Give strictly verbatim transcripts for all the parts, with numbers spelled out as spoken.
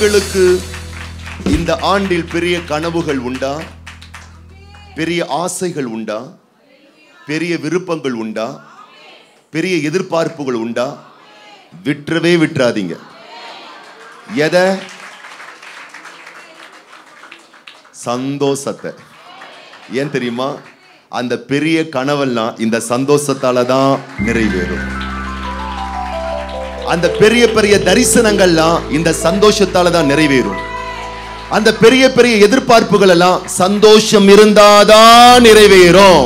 உங்களுக்கு இந்த ஆண்டில் பெரிய கனவுகள் உண்டா? பெரிய ஆசைகள் உண்டா? பெரிய விருப்பங்கள் உண்டா? பெரிய எதிர்பார்ப்புகள் உண்டா? விட்டுறவே விட்டுறாதீங்க. எதை? சந்தோஷத்தை. ஏன் தெரியுமா? அந்த பெரிய கனவெல்லாம் இந்த சந்தோஷத்தால தான் நிறைவேறும். அந்த பெரிய பெரிய தரிசனங்கள்லாம் இந்த சந்தோஷத்தால தான் நிறைவேறும். அந்த பெரிய பெரிய எதிர்பார்ப்புகள் எல்லாம் சந்தோஷம் இருந்தாதான் நிறைவேறும்.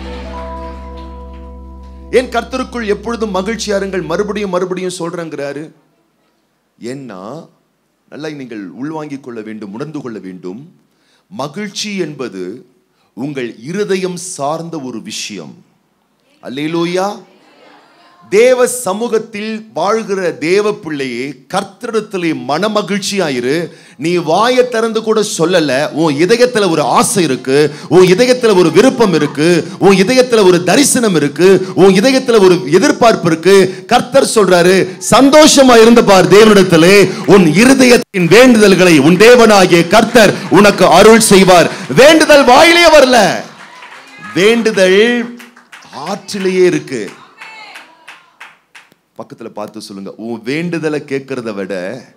என் கர்த்தருக்குள் எப்பொழுதும் மகிழ்ச்சியா இருங்கள். மறுபடியும் மறுபடியும் சொல்றேங்கிறாரு. ஏன்னா நல்லா நீங்கள் உள்வாங்கிக் கொள்ள வேண்டும், உணர்ந்து கொள்ள வேண்டும். மகிழ்ச்சி என்பது உங்கள் இருதயம் சார்ந்த ஒரு விஷயம். அல்லேலூயா. தேவ சமூகத்தில் வாழ்கிற தேவ பிள்ளையே, கர்த்தரிடத்திலே மன மகிழ்ச்சியாயிரு. நீ வாயை திறந்து கூட சொல்லல, உன் இதயத்துல ஒரு ஆசை இருக்கு, உன் இதயத்துல ஒரு விருப்பம் இருக்கு, உன் இதயத்துல ஒரு தரிசனம் இருக்கு, உன் இதயத்துல ஒரு எதிர்பார்ப்பு இருக்கு. கர்த்தர் சொல்றாரு, சந்தோஷமா இருந்து பார் தேவனிடத்திலே. உன் இருதயத்தின் வேண்டுதல்களை உன் தேவனாகிய கர்த்தர் உனக்கு அருள் செய்வார். வேண்டுதல் வாயிலே வரல, வேண்டுதல் ஆற்றிலேயே இருக்கு. பக்கத்துல பார்த்து சொல்லுங்க, உன் வேண்டுதலை கேட்கறத விட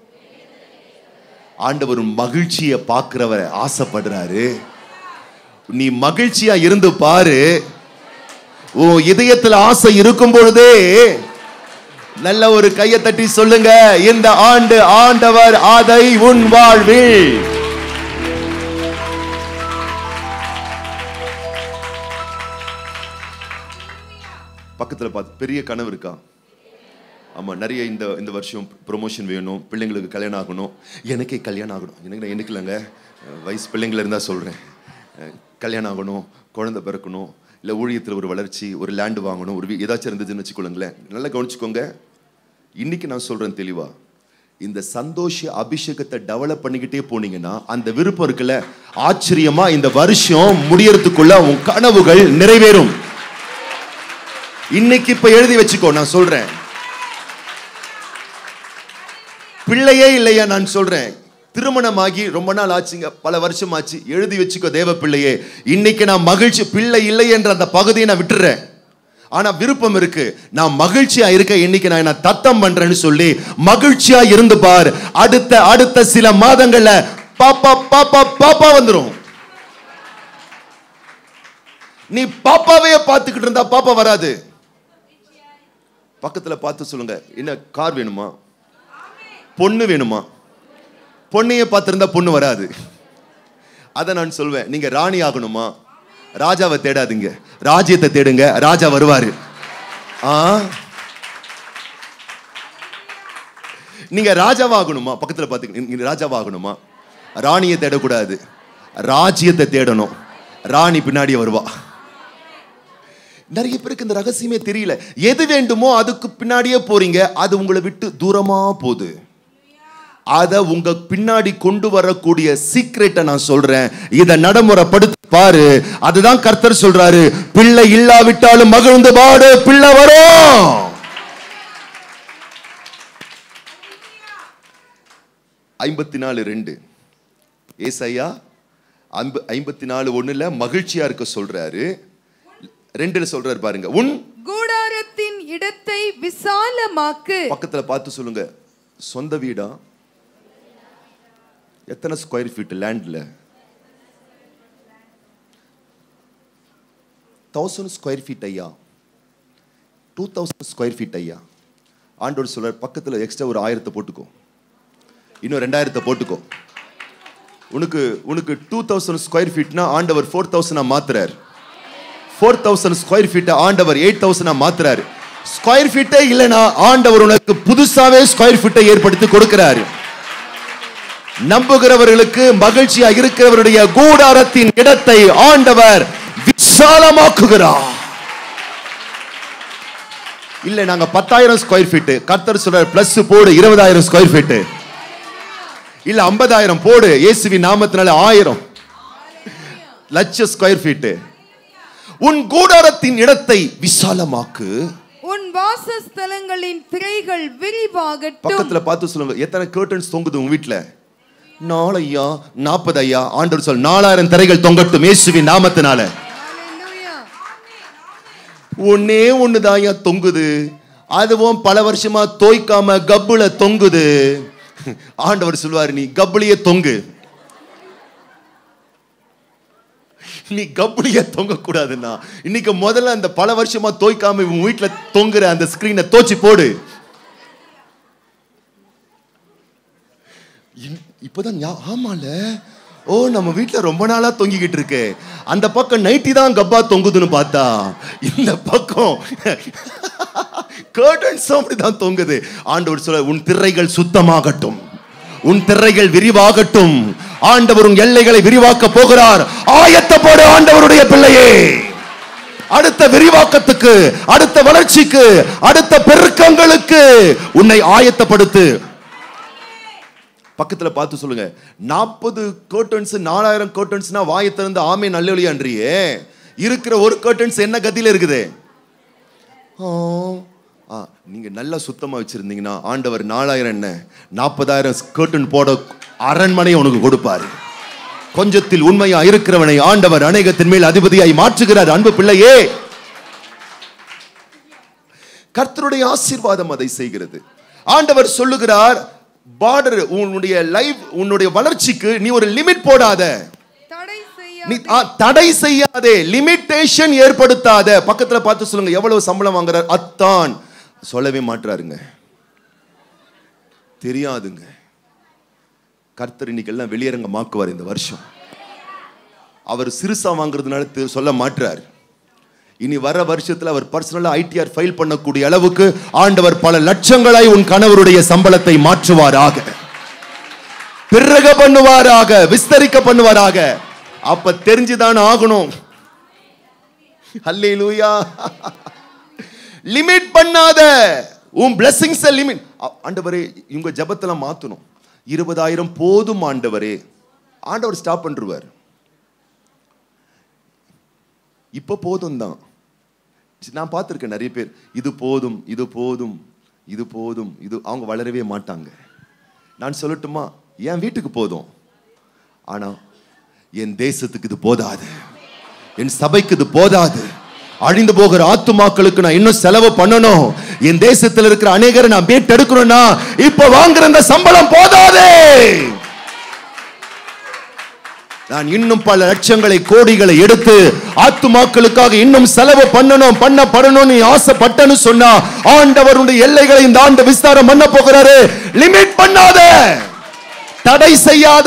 ஆண்டவர் மகிழ்ச்சியை பார்க்கிறவரை ஆசைப்படுறாரு. நீ மகிழ்ச்சியா இருந்து பாரு. உன் இதயத்தில் ஆசை இருக்கும் பொழுதே நல்ல ஒரு கையை தட்டி சொல்லுங்க, இந்த ஆண்டு ஆண்டவர் அதை உன் வாழ்வில். பக்கத்துல பார்த்து, பெரிய கனவு இருக்கா? ஆமாம், நிறைய இந்த இந்த வருஷம் ப்ரொமோஷன் வேணும், பிள்ளைங்களுக்கு கல்யாணம் ஆகணும். எனக்கே கல்யாணம் ஆகணும். எனக்கு நான் எனக்கு இல்லைங்க, வயசு பிள்ளைங்கள இருந்தால் சொல்கிறேன். கல்யாணம் ஆகணும், குழந்தை பிறக்கணும், இல்லை ஊழியத்தில் ஒரு வளர்ச்சி, ஒரு லேண்டு வாங்கணும், ஒரு ஏதாச்சும் இருந்துச்சுன்னு வச்சுக்கொள்ளுங்களேன். நல்லா கவனிச்சுக்கோங்க. இன்றைக்கி நான் சொல்கிறேன் தெளிவாக, இந்த சந்தோஷ அபிஷேகத்தை டெவலப் பண்ணிக்கிட்டே போனீங்கன்னா அந்த விருப்பம் இருக்குல்ல, ஆச்சரியமாக இந்த வருஷம் முடியறதுக்குள்ள உன் கனவுகள் நிறைவேறும். இன்னைக்கு இப்போ எழுதி வச்சுக்கோ, நான் சொல்கிறேன். பிள்ளையே இல்லையா? நான் சொல்றேன், திருமணமாகி ரொம்ப நாள் ஆச்சுங்க, பல வருஷம் ஆச்சு. எழுதி வச்சுக்கோ தேவ பிள்ளையே, இன்னைக்கு நான் மகிழ்ச்சி, பிள்ளை இல்லை என்ற அந்த பகுதியை நான் விட்டுறேன். ஆனா விருப்பம் இருக்கு, நான் மகிழ்ச்சியா இருக்க, இன்னைக்கு நான் நான் தத்தம் பண்றேன்னு சொல்லி மகிழ்ச்சியா இருந்து பார். அடுத்த அடுத்த சில மாதங்கள்ல பாப்பா பாப்பா பாப்பா வந்துடும். நீ பாப்பாவே பார்த்துக்கிட்டு இருந்தா பாப்பா வராது. பக்கத்துல பார்த்து சொல்லுங்க, என்ன கார் வேணுமா? பொண்ணு வேணுமா? பொண்ணையே பார்த்திருந்தா பொண்ணு வராது. அதை நான் சொல்வேன். நீங்க ராணி ஆகணுமா? ராஜாவை தேடாதீங்க, ராஜ்யத்தை தேடுங்க, ராஜா வருவாரு. ஆ, நீங்க ராஜாவாகணுமா? பக்கத்துல பார்த்து, நீங்க ராஜாவாகணுமா? ராணியை தேடக்கூடாது, ராஜ்யத்தை தேடணும். ராணி பின்னாடியே வருவா. நிறைய பேருக்கு இந்த ரகசியமே தெரியல. எது வேண்டுமோ அதுக்கு பின்னாடியே போறீங்க, அது உங்களை விட்டு தூரமா போகுது. அதை உங்க பின்னாடி கொண்டு வரக்கூடிய சீக்ரெட்டை நான் சொல்றேன். இதை நடைமுறைப்படுத்தி பாரு. அதுதான் கர்த்தர் சொல்றாரு, பிள்ளை இல்லாவிட்டாலும் மகிழ்ந்து பாடு, பிள்ளை வரும். ஐம்பத்தி நாலு ரெண்டு ஏசாயா ஐம்பத்தி நாலு ஒண்ணுல மகிழ்ச்சியா இருக்க சொல்றாரு. ரெண்டுல சொல்றாரு பாருங்க, உன் கூடாரத்தின் இடத்தை விசாலமாக்கு. பக்கத்துல பார்த்து சொல்லுங்க, சொந்த வீடா? எத்தனை ஸ்கொயர் ஃபீட் லேண்ட்ல? தௌசண்ட் ஸ்கொயர் ஃபீட் ஐயா, டூ தௌசண்ட் ஸ்கொயர் ஃபீட் ஐயா. ஆண்டவர் சொல்றார், பக்கத்துல எக்ஸ்ட்ரா ஒரு ஆயிரத்தை போட்டுக்கோ, இன்னும் ரெண்டாயிரத்தை போட்டுக்கோ. உனக்கு உனக்கு டூ தௌசண்ட் ஸ்கொயர் ஃபீட்னா ஆண்டவர் ஃபோர் தௌசண்டா மாத்துறாரு. ஃபோர் தௌசண்ட் ஸ்கொயர் ஃபீட்டை ஆண்டவர் எயிட் தௌசண்டா மாத்துறாரு. ஸ்கொயர் ஃபீட்டே இல்லைன்னா ஆண்டவர் உனக்கு புதுசாவே ஸ்கொயர் ஃபீட்டை ஏற்படுத்தி கொடுக்கிறாரு. நம்புகிறவர்களுக்கு, மகிழ்ச்சியா இருக்கிறவருடைய கூடாரத்தின் இடத்தை ஆண்டவர் விசாலமாக்குகிறார். இல்ல நாங்க பத்தாயிரம் ஸ்கொயர் ஃபீட், கர்த்தர் சொல்றார் பிளஸ் போடு இருபதாயிரம் ஸ்கொயர் ஃபீட், இல்ல ஐம்பதாயிரம் போடு, இயேசுவின் நாமத்தினால ஆயிரம் லட்சம் ஸ்கொயர் ஃபீட். உன் கூடாரத்தின் இடத்தை விசாலமாக்கு, உன் வாசஸ்தலங்களின் திரைகள் விரிவாகட்டும். பக்கத்துல பார்த்து சொல்லுங்க, எத்தனை கர்டன்ஸ் தொங்குது உங்க வீட்டுல? நாலு ஐயா நாற்பது ஐயா. ஆண்டவர் சொல் நாலாயிரம் திரைகள் தொங்கட்டும் இயேசுவின் நாமத்தினால. ஒன்னே ஒண்ணுதான் ஐயா தொங்குது, அதுவும் பல வருஷமா தோய்க்காம கப்புல தொங்குது. ஆண்டவர் சொல்வாரு, நீ கப்புலியே தொங்கு, நீ கப்புலியே தொங்க கூடாதுன்னா இன்னைக்கு முதல்ல அந்த பல வருஷமா தோய்க்காம உன் வீட்டுல தொங்குற அந்த ஸ்கிரீனை தோச்சி போடு. இப்பதான் ஆமால, ஓ நம்ம வீட்டுல ரொம்ப நாளா தொங்கிக்கிட்டு இருக்கு. அந்த பக்கம் நைட்டி தான் கப்பா தொங்குதுன்னு பார்த்தா இந்த பக்கம் கர்டன்ஸ் அப்படிதான் தொங்குது. ஆண்டவர் சொல்ல, உன் திரைகள் சுத்தமாகட்டும், உன் திரைகள் விரிவாகட்டும். ஆண்டவர் உன் எல்லைகளை விரிவாக்க போகிறார். ஆயத்தப்படு ஆண்டவருடைய பிள்ளையே. அடுத்த விரிவாக்கத்துக்கு, அடுத்த வளர்ச்சிக்கு, அடுத்த பெருக்கங்களுக்கு உன்னை ஆயத்தப்படுத்து. பக்கத்துல பார்த்து சொல்லுங்க, நாற்பது கர்டன்ஸ் நாலாயிரம் கர்டன்ஸ்னா வாயை திறந்து ஆமே நல்லொலியான்றியே. இருக்கிற ஒரு கர்டன்ஸ் என்ன கதியில இருக்குது? நீங்க நல்லா சுத்தமா வச்சிருந்தீங்கன்னா ஆண்டவர் நாலாயிரம் என்ன நாற்பதாயிரம் கர்டன் போட அரண்மனையை உனக்கு கொடுப்பாரு. கொஞ்சத்தில் உண்மையா இருக்கிறவனை ஆண்டவர் அநேகத்தின் மேல் அதிபதியாய் மாற்றுகிறார். அன்பு பிள்ளையே, கர்த்தருடைய ஆசீர்வாதம் அதை செய்கிறது. ஆண்டவர் சொல்லுகிறார், பார்டர் உன்னுடைய லைஃப், உன்னுடைய வளர்ச்சிக்கு நீ ஒரு லிமிட் போடாத, நீ தடை செய்யாதே, லிமிட்டேஷன் ஏற்படுத்தாத. பக்கத்துல பார்த்து சொல்லுங்க, எவ்வளவு சம்பளம் வாங்குறார்? அத்தான் சொல்லவே மாட்டாருங்க, தெரியாதுங்க. கர்த்தர் இன்னைக்கு எல்லாம் வெளியரங்கமாக்குவார் இந்த வருஷம். அவர் சிறுசா வாங்குறதுனால சொல்ல மாட்டார். இனி வர வருஷத்துல அவர் பர்சனலா ஐடிஆர் ஃபைல் பண்ணக்கூடிய அளவுக்கு ஆண்டவர் பல லட்சங்களாய் உன் கணவருடைய சம்பளத்தை மாற்றுவாராக, பிறக பண்ணுவாராக, விஸ்தரிக்க பண்ணுவாராக. அப்ப தெரிஞ்சுதான் ஆகணும். அல்லேலூயா. லிமிட் பண்ணாத உன் பிளெஸிங்ஸ் லிமிட். ஆண்டவரே இவங்க ஜெபத்துல மாத்தணும். இருபதாயிரம் போதும் ஆண்டவரே. ஆண்டவர் ஸ்டாப் பண்ணுவார். இப்ப போதும் தான். நான் பார்த்திருக்கேன் நிறைய பேர், இது போதும் இது போதும் இது போதும் இது, அவங்க வளரவே மாட்டாங்க. நான் சொல்லட்டுமா, என் வீட்டுக்கு போதும், ஆனா என் தேசத்துக்கு இது போதாது, என் சபைக்கு இது போதாது. அழிந்து போகிற ஆத்துமாக்களுக்கு நான் இன்னும் செலவு பண்ணணும். என் தேசத்தில் இருக்கிற அநேகரை நான் மீட்டெடுக்கணும்னா இப்ப வாங்குற அந்த சம்பளம் போதாதே. நான் இன்னும் பல லட்சங்களை கோடிகளை எடுத்து ஆத்துமாக்களுக்காக இன்னும் செலவு பண்ணணும் பண்ணப்படணும் நீ ஆசைப்பட்டன்னு சொன்னா ஆண்டவருடைய எல்லைகளை இந்த ஆண்டு விஸ்தாரம் பண்ண போகிறாரு. லிமிட் பண்ணாத, தடை செய்யாத.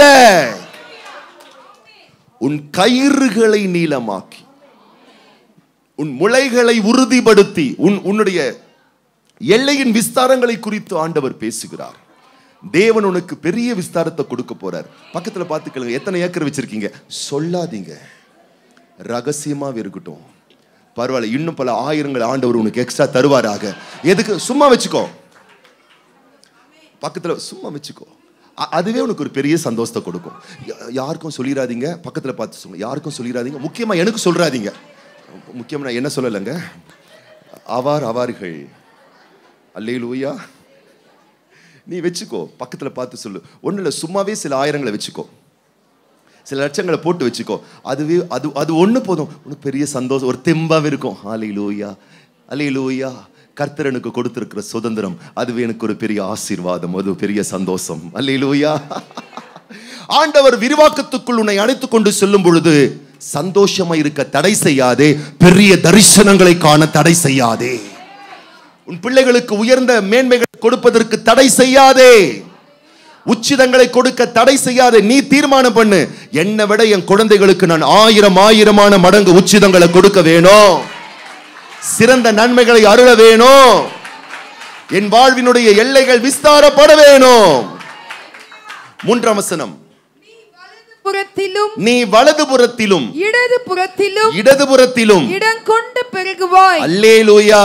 உன் கயிறுகளை நீளமாக்கி, உன் முளைகளை உறுதிப்படுத்தி, உன் உன்னுடைய எல்லையின் விஸ்தாரங்களை குறித்து ஆண்டவர் பேசுகிறார். தேவன் உனக்கு பெரிய விஸ்தாரத்தை கொடுக்க போறார். பக்கத்துல பார்த்துக்கலுங்க, எத்தனை ஏக்கர் வச்சிருக்கீங்க சொல்லாதீங்க, ரகசியமா இருக்கட்டும். பரவாயில்ல, இன்னும் பல ஆயிரங்கள் ஆண்டவர் உனக்கு எக்ஸ்ட்ரா தருவாராக. எதுக்கு? சும்மா வச்சுக்கோ, பக்கத்துல சும்மா வச்சுக்கோ. அதுவே உனக்கு ஒரு பெரிய சந்தோஷத்தை கொடுக்கும். யாருக்கும் சொல்லிடாதீங்க, பக்கத்துல பார்த்து சொல்லுங்க, யாருக்கும் சொல்லிடாதீங்க. முக்கியமா எனக்கு சொல்றாதீங்க. முக்கியமா நான் என்ன சொல்லலைங்க, அவார் அவார்கள். அல்லேலூயா. நீ வச்சுக்கோ, பக்கத்துல பார்த்து சொல்லு. ஒண்ணு இல்ல, சும்மாவே சில ஆயிரங்களை வச்சுக்கோ, சில லட்சங்களை போட்டு வச்சுக்கோ. அதுவே அது அது ஒண்ணு போதும், உனக்கு பெரிய சந்தோஷம், ஒரு தெம்பாவே இருக்கும். அல்லேலூயா அல்லேலூயா. கர்த்தர் எனக்கு கொடுத்திருக்கிற சுதந்திரம், அதுவே எனக்கு ஒரு பெரிய ஆசீர்வாதம், அது பெரிய சந்தோஷம். அல்லேலூயா. ஆண்டவர் விரிவாக்கத்துக்குள் உன்னை அழைத்துக் கொண்டு செல்லும் பொழுது சந்தோஷமா இருக்க தடை செய்யாதே, பெரிய தரிசனங்களை காண தடை செய்யாதே. உன் பிள்ளைகளுக்கு உயர்ந்த மேன்மைகள் கொடுப்பதற்கு தடை செய்யாதே, உச்சிதங்களை கொடுக்க தடை செய்யாதே. நீ தீர்மானம் பண்ணு, என்னை விட என் குழந்தைகளுக்கு நான் ஆயிரம் ஆயிரமான மடங்கு உச்சிதங்களை கொடுக்க வேணும், சிறந்த நன்மைகளை அருள வேணும், என் வாழ்வினுடைய எல்லைகள் விஸ்தாரப்பட வேணும். மூன்றாம் வசனம், புறத்திலும் நீ வலது புறத்திலும் இடது புறத்திலும் இடது புறத்திலும் இடம் கொண்டு பெருகுவாய். அல்லேலூயா.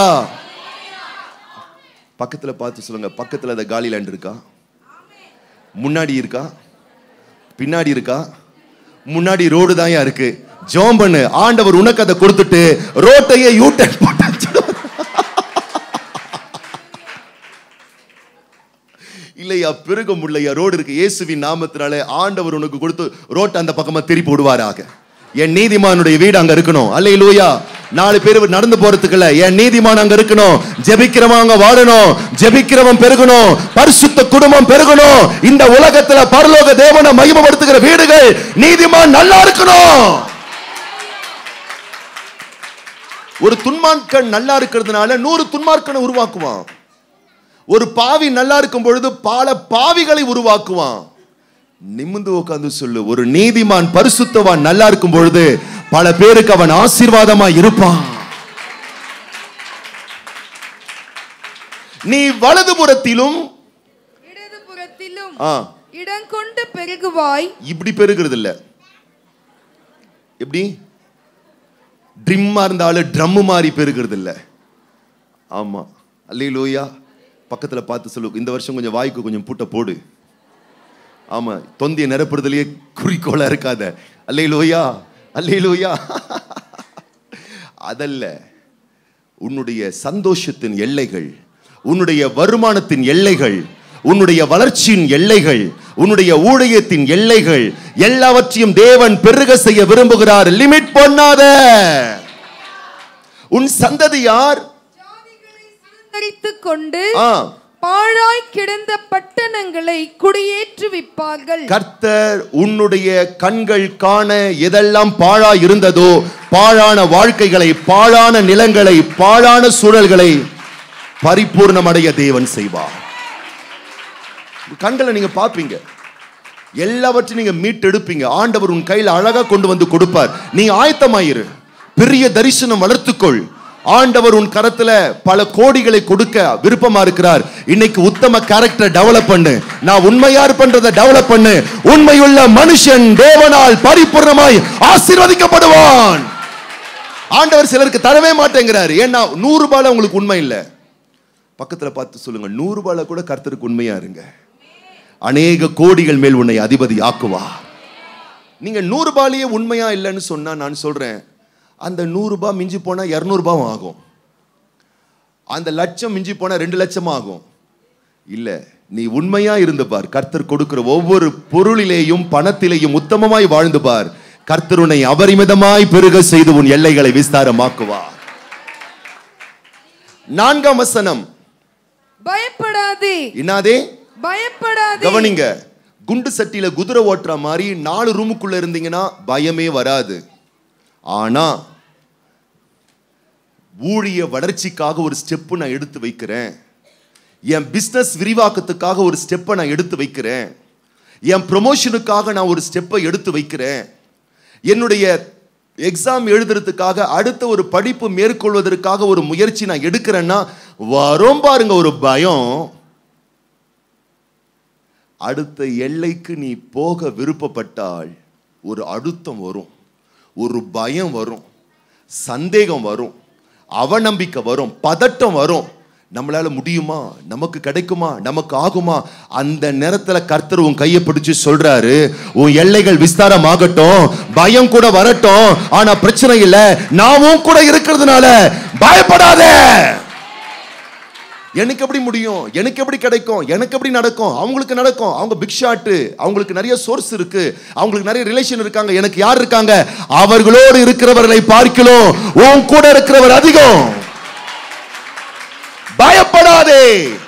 பக்கத்துல பார்த்து சொல்லுங்க, பக்கத்துல அந்த காலி லேண்ட் இருக்கா? முன்னாடி இருக்கா? பின்னாடி இருக்கா? முன்னாடி ரோடு தான் இருக்கு. ஜெபம் பண்ணு, ஆண்டவர் உனக்கு அதை கொடுத்துட்டு ரோட்டையே யூ டர்ன் போட்டு இல்லையா பெருக முடியலையா, ரோடு இருக்கு. இயேசுவின் நாமத்தினாலே ஆண்டவர் உனக்கு கொடுத்து ரோட்டை அந்த பக்கமா திருப்பி விடுவாராக. என் நீதிமானுடைய வீடு அங்க இருக்கணும். அல்லேலூயா. நாலு பேர் நடந்து போறதுக்கு இல்ல, என் நீதிமான் அங்க இருக்கணும். ஜெபிக்கிறவன் அங்க வாழணும், ஜெபிக்கிறவன் பெருகணும், பரிசுத்த குடும்பம் பெருகணும். இந்த உலகத்துல பரலோக தேவனை மகிமைப்படுத்துகிற வீடுகள், நீதிமான் நல்லா இருக்கணும். ஒரு துன்மார்க்கன் நல்லா இருக்கிறதுனால நூறு துன்மார்க்கனை உருவாக்குவான். ஒரு பாவி நல்லா இருக்கும் பொழுது பல பாவிகளை உருவாக்குவான். நிமிர்ந்து உட்கார்ந்து சொல்லு, ஒரு நீதிமான் பரிசுத்தவான் நல்லா இருக்கும் பொழுது பல பேருக்கு அவன் ஆசீர்வாதமா இருப்பான். நீ வலதுபுறத்திலும் இடதுபுறத்திலும் ஆ இடம் கொண்டு பெருகுவாய். இப்படி பெருகிறது இல்ல, எப்படி ட்ரிம்மா இருந்தாலும் ட்ரம் மாதிரி பெருகிறது இல்ல. ஆமா, அல்லேலூயா. பக்கத்துல பார்த்து சொல்லு, இந்த வருஷம் கொஞ்சம் வாய்க்கு கொஞ்சம் பூட்ட போடு. ஆமா, தொந்திய நிரப்புறதுலயே குறிக்கோளா இருக்காத. அல்லேலூயா, அல்லேலூயா. அதல்ல, உன்னுடைய சந்தோஷத்தின் எல்லைகள், உன்னுடைய வருமானத்தின் எல்லைகள், உன்னுடைய வளர்ச்சியின் எல்லைகள், உன்னுடைய ஊழியத்தின் எல்லைகள் எல்லாவற்றையும் தேவன் பெருக செய்ய விரும்புகிறார். லிமிட் பண்ணாத. உன் சந்ததியார் ஜாதிகளை சுதந்தரித்துக் கொண்டு ஆ பாழாய் கிடந்த பட்டணங்களை குடியேற்றுவிப்பார்கள். கர்த்தர் உன்னுடைய கண்கள் காண எதெல்லாம் பாழாய் இருந்ததோ, பாழான வாழ்க்கைகளை, பாழான நிலங்களை, பாழான சூழல்களை பரிபூர்ணமடைய தேவன் செய்வார். கண்களை நீங்க பார்ப்பீங்க, எல்லாவற்றையும் நீங்க மீட்டெடுப்பீங்க. ஆண்டவர் உன் கையில் அழகா கொண்டு வந்து கொடுப்பார். நீ ஆயத்தமாயிரு, பெரிய தரிசனம் வளர்த்துக்கொள். ஆண்டவர் உன் கரத்துல பல கோடிகளை கொடுக்க விருப்பமா இருக்கிறார். இன்னைக்கு உத்தம கேரக்டர் டெவலப் பண்ணு. நான் உண்மையா இருப்பேன்றதை டெவலப் பண்ணு. உண்மையுள்ள மனுஷன் தேவனால் பரிபூர்ணமாய் ஆசீர்வதிக்கப்படுவான். ஆண்டவர் சிலருக்கு தரவே மாட்டேங்கிறாரு. ஏன்னா நூறு ரூபாயில உங்களுக்கு உண்மை இல்லை. பக்கத்துல பார்த்து சொல்லுங்க, நூறு ரூபாயில கூட கர்த்தருக்கு உண்மையா இருங்க. அநேக கோடிகள் மேல் உன்னை அதிபதி ஆக்குவா. நீங்க நூறு ரூபாயிலேயே உண்மையா இல்லைன்னு சொன்னா, நான் சொல்றேன், அந்த நூறு ரூபாய் மிஞ்சி போனா இருநூறு ரூபாயும் ஆகும். அந்த லட்சம் மிஞ்சி போனா ரெண்டு லட்சம் ஆகும். இல்ல, நீ உண்மையா இருந்து பார். கர்த்தர் கொடுக்கிற ஒவ்வொரு பொருளிலேயும் பணத்திலேயும் உத்தமமாய் வாழ்ந்து பார். கர்த்தர் உன்னை அபரிமிதமாய் பெருக செய்து உன் எல்லைகளை விஸ்தாரமாக்குவார். நான்காம் வசனம், பயப்படாதே. என்னாதே? பயப்படாதே. கவனிங்க, குண்டு சட்டியில குதிரை ஓட்டுற மாதிரி நாலு ரூமுக்குள்ள இருந்தீங்கன்னா பயமே வராது. ஆனா ஊழிய வளர்ச்சிக்காக ஒரு ஸ்டெப் நான் எடுத்து வைக்கிறேன், என் பிசினஸ் விரிவாக்கத்துக்காக ஒரு ஸ்டெப்பை நான் எடுத்து வைக்கிறேன், என் ப்ரொமோஷனுக்காக நான் ஒரு ஸ்டெப்பை எடுத்து வைக்கிறேன், என்னுடைய எக்ஸாம் எழுதுறதுக்காக அடுத்த ஒரு படிப்பு மேற்கொள்வதற்காக ஒரு முயற்சி நான் எடுக்கிறேன்னா வரும் பாருங்க ஒரு பயம். அடுத்த எல்லைக்கு நீ போக விருப்பப்பட்டால் ஒரு அழுத்தம் வரும், ஒரு பயம் வரும், சந்தேகம் வரும், அவநம்பிக்கை வரும், பதட்டம் வரும். நம்மளால முடியுமா, நமக்கு கிடைக்குமா, நமக்கு ஆகுமா? அந்த நேரத்துல கர்த்தர் உன் கையை பிடிச்சு சொல்றாரு, உன் எல்லைகள் விஸ்தாரம் ஆகட்டும், பயம் கூட வரட்டும், ஆனா பிரச்சனை இல்ல, நாமும் கூட இருக்கிறதுனால பயப்படாத. எனக்கு எப்படி முடியும், எனக்கு எப்படி கிடைக்கும், எனக்கு எப்படி நடக்கும், அவங்களுக்கு நடக்கும், அவங்க பிக் ஷாட், அவங்களுக்கு நிறைய சோர்ஸ் இருக்கு, அவங்களுக்கு நிறைய ரிலேஷன் இருக்காங்க, எனக்கு யார் இருக்காங்க? அவர்களோடு இருக்கிறவர்களை பார்க்கலாம் உன் கூட இருக்கிறவர் அதிகம். பயப்படாதே,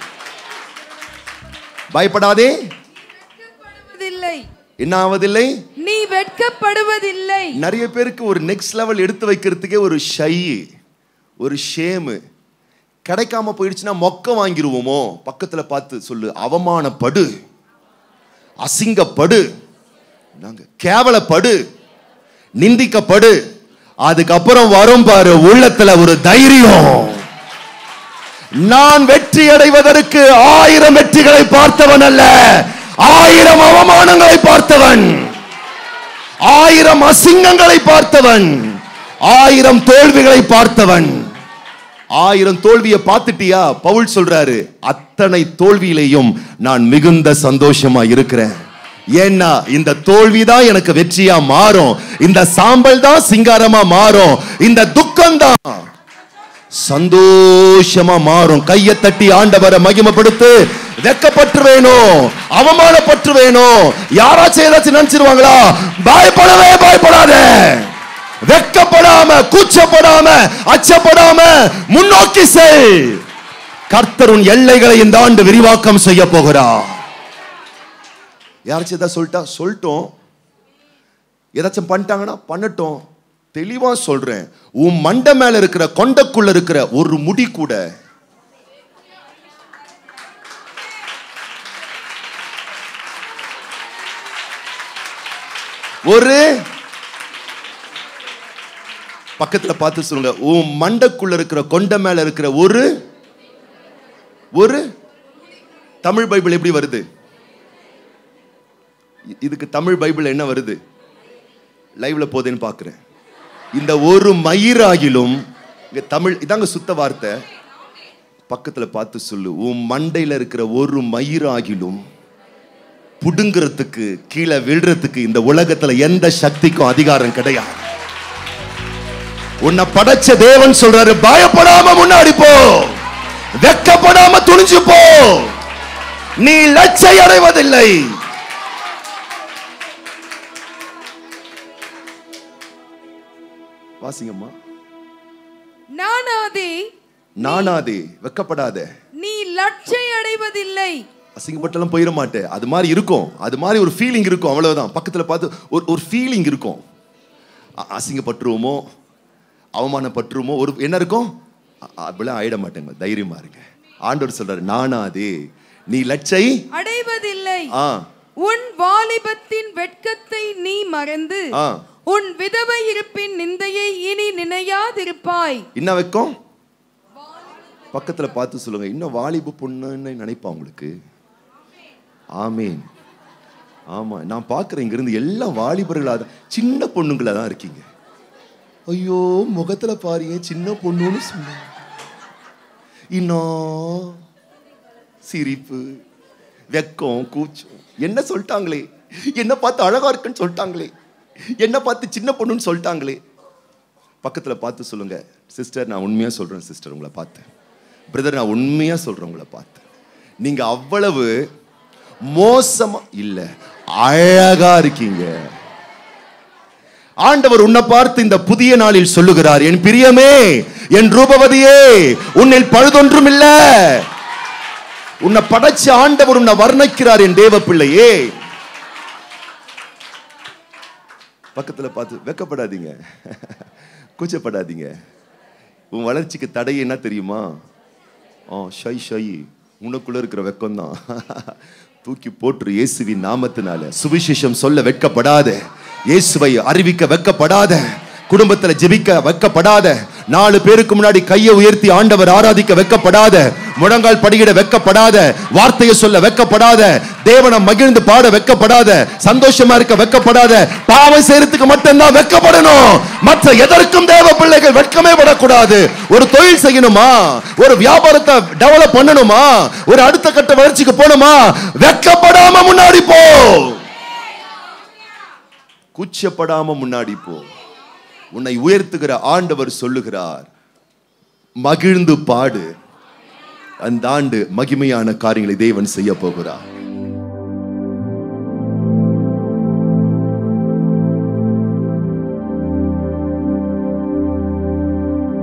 பயப்படாதே. வெட்கப்படுவதில்லை. என்ன ஆவதில்லை? நீ வெட்கப்படுவதில்லை. நிறைய பேருக்கு ஒரு நெக்ஸ்ட் லெவல் எடுத்து வைக்கிறதுக்கே ஒரு ஷை, ஒரு ஷேமு. கிடைக்காம போயிடுச்சுன்னா மொக்க வாங்கிடுவோமோ? பக்கத்துல பார்த்து சொல்லு, அவமானப்படு, அசிங்கப்படு, கேவலப்படு, நிந்திக்கப்படு. அதுக்கப்புறம் வரும் பாரு உள்ளத்துல ஒரு தைரியம். நான் வெற்றி அடைவதற்கு ஆயிரம் வெற்றிகளை பார்த்தவன் அல்ல, ஆயிரம் அவமானங்களை பார்த்தவன், ஆயிரம் அசிங்கங்களை பார்த்தவன், ஆயிரம் தோல்விகளை பார்த்தவன். ஆயிரம் தோல்வியை பார்த்துட்டியா? பவுல் சொல்றாரு, அத்தனை தோல்வியிலையும் நான் மிகுந்த சந்தோஷமா இருக்கிறேன். ஏன்னா இந்த தோல்விதான் எனக்கு வெற்றியா மாறும், இந்த சாம்பல் தான் சிங்காரமா மாறும், இந்த துக்கம் தான் சந்தோஷமா மாறும். கையை தட்டி ஆண்டவரை மகிமைப்படுத்து. வெக்கப்பட்டுவேனோ, அவமானப்பட்டுவேனோ, யாராச்சும் ஏதாச்சும் நினைச்சிருவாங்களா? பயப்படவே பயப்படாத. வெக்கப்படாம, கூச்சப்படாம, அச்சப்படாம முன்னோக்கி செல். கர்த்தர் உன் எல்லைகளை இந்த ஆண்டு விரிவாக்கம் செய்ய போகிறார். யாராச்சும் ஏதாவது சொல்லிட்டா சொல்லிட்டோம், ஏதாச்சும் பண்ணிட்டாங்கன்னா பண்ணட்டும். தெளிவா சொல்றேன், உன் மண்டை மேல இருக்கிற கொண்டக்குள்ள இருக்கிற ஒரு முடி கூட ஒரு பக்கத்துல பார்த்து சொல்லுங்க, உன் மண்டைக்குள்ள இருக்கிற கொண்ட மேல இருக்கிற ஒரு ஒரு தமிழ் பைபிள் எப்படி வருது? இதுக்கு தமிழ் பைபிள் என்ன வருது? லைவ்ல போதேன்னு பாக்குறேன். இந்த ஒரு மயிராகிலும், தமிழ் இதாங்க சுத்த வார்த்தை. பக்கத்துல பார்த்து சொல்லு, உன் மண்டையில இருக்கிற ஒரு மயிராகிலும் புடுங்கிறதுக்கு, கீழே விழுறதுக்கு இந்த உலகத்துல எந்த சக்திக்கும் அதிகாரம் கிடையாது. உன்னை படைச்ச தேவன் சொல்றாரு, பயப்படாம முன்னாடி போ, வெக்கப்படாம துணிஞ்சு போ, நீ லட்சை அடைவதில்லை. வாசிங்கம்மா. நானாதே நானாதே, வெக்கப்படாத, நீ லட்சை அடைவதில்லை. அசிங்கப்பட்டெல்லாம் போயிட மாட்டேன். அது மாதிரி இருக்கும், அது மாதிரி ஒரு ஃபீலிங் இருக்கும், அவ்வளவுதான். பக்கத்துல பார்த்து ஒரு ஒரு ஃபீலிங் இருக்கும். அசிங்கப்பட்டுருவோமோ, அவமானப்பட்டுருவோமோ, ஒரு என்ன இருக்கும், அப்படிலாம் ஆயிட மாட்டேங்க, தைரியமா இருங்க. ஆண்டவர் சொல்றாரு, நானாதே நீ லட்சை அடைவதில்லை. ஆ உன் வாலிபத்தின் வெட்கத்தை நீ மறந்து ஆ உன் விதவை இருப்பின் நிந்தையை இனி நினையாதிருப்பாய். என்ன வெட்கம்? பக்கத்துல பார்த்து சொல்லுங்க, இன்னும் வாலிப பொண்ணுன்னு நினைப்பா உங்களுக்கு? ஆமீன். ஆமா, நான் பார்க்கிறேன் இங்க இருந்து எல்லாம் வாலிபர்களா தான், சின்ன பொண்ணுங்களா தான் இருக்கீங்க. ஐயோ, முகத்துல பாருங்க, சின்ன பொண்ணுன்னு சொன்ன, இன்னும் சிரிப்பு, வெக்கம், கூச்சம். என்ன சொல்லிட்டாங்களே, என்ன பார்த்து அழகா இருக்குன்னு சொல்லிட்டாங்களே, என்ன பார்த்து சின்ன பொண்ணுன்னு சொல்லிட்டாங்களே. பக்கத்துல பார்த்து சொல்லுங்க, சிஸ்டர் நான் உண்மையா சொல்றேன், சிஸ்டர் உங்களை பார்த்து, பிரதர் நான் உண்மையா சொல்றேன் உங்களை பார்த்து, நீங்க அவ்வளவு மோசமா இல்ல, அழகா இருக்கீங்க. ஆண்டவர் உன்னை பார்த்து இந்த புதிய நாளில் சொல்லுகிறார், என் பிரியமே, என் ரூபவதியே, உன்னில் பழுதொன்றும் இல்ல. உன்னை படைச்ச ஆண்டவர் உன்னை வர்ணிக்கிறார், என் தேவ பிள்ளையே. பக்கத்துல பார்த்து, வெக்கப்படாதீங்க, கூச்சப்படாதீங்க. உன் வளர்ச்சிக்கு தடை என்ன தெரியுமா? ஆ ஷை ஷை, உனக்குள்ள இருக்கிற வெக்கம் தான். தூக்கி போற்று இயேசுவின் நாமத்தினால. சுவிசேஷம் சொல்ல வெட்கப்படாத, இயேசுவை அறிவிக்க வெட்கப்படாத, குடும்பத்துல ஜெபிக்க வெட்கப்படாத, நாலு பேருக்கு முன்னாடி கையை உயர்த்தி ஆண்டவர் ஆராதிக்க வெட்கப்படாத, முழங்கால் படியிட வெட்கப்படாத, வார்த்தையை சொல்ல வெட்கப்படாத, தேவனை மகிழ்ந்து பாட வெட்கப்படாத, சந்தோஷமா இருக்க வெட்கப்படாத. பாவம் செய்யறதுக்கு மட்டும்தான் வெட்கப்படணும், மற்ற எதற்கும் தேவ பிள்ளைகள் வெட்கமே படக்கூடாது. ஒரு தொழில் செய்யணுமா, ஒரு வியாபாரத்தை டெவலப் பண்ணணுமா, ஒரு அடுத்த கட்ட வளர்ச்சிக்கு போகணுமா, வெட்கப்படாம முன்னாடி போ, கூச்சப்படாம முன்னாடி போ. உன்னை உயர்த்துகிற ஆண்டவர் சொல்லுகிறார், மகிழ்ந்து பாடு, அந்த ஆண்டு மகிமையான காரியங்களை தேவன் செய்ய போகிறார்.